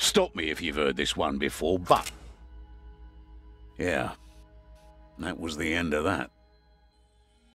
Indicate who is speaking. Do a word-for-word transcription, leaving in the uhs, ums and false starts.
Speaker 1: Stop me if you've heard this one before, but... yeah, that was the end of that.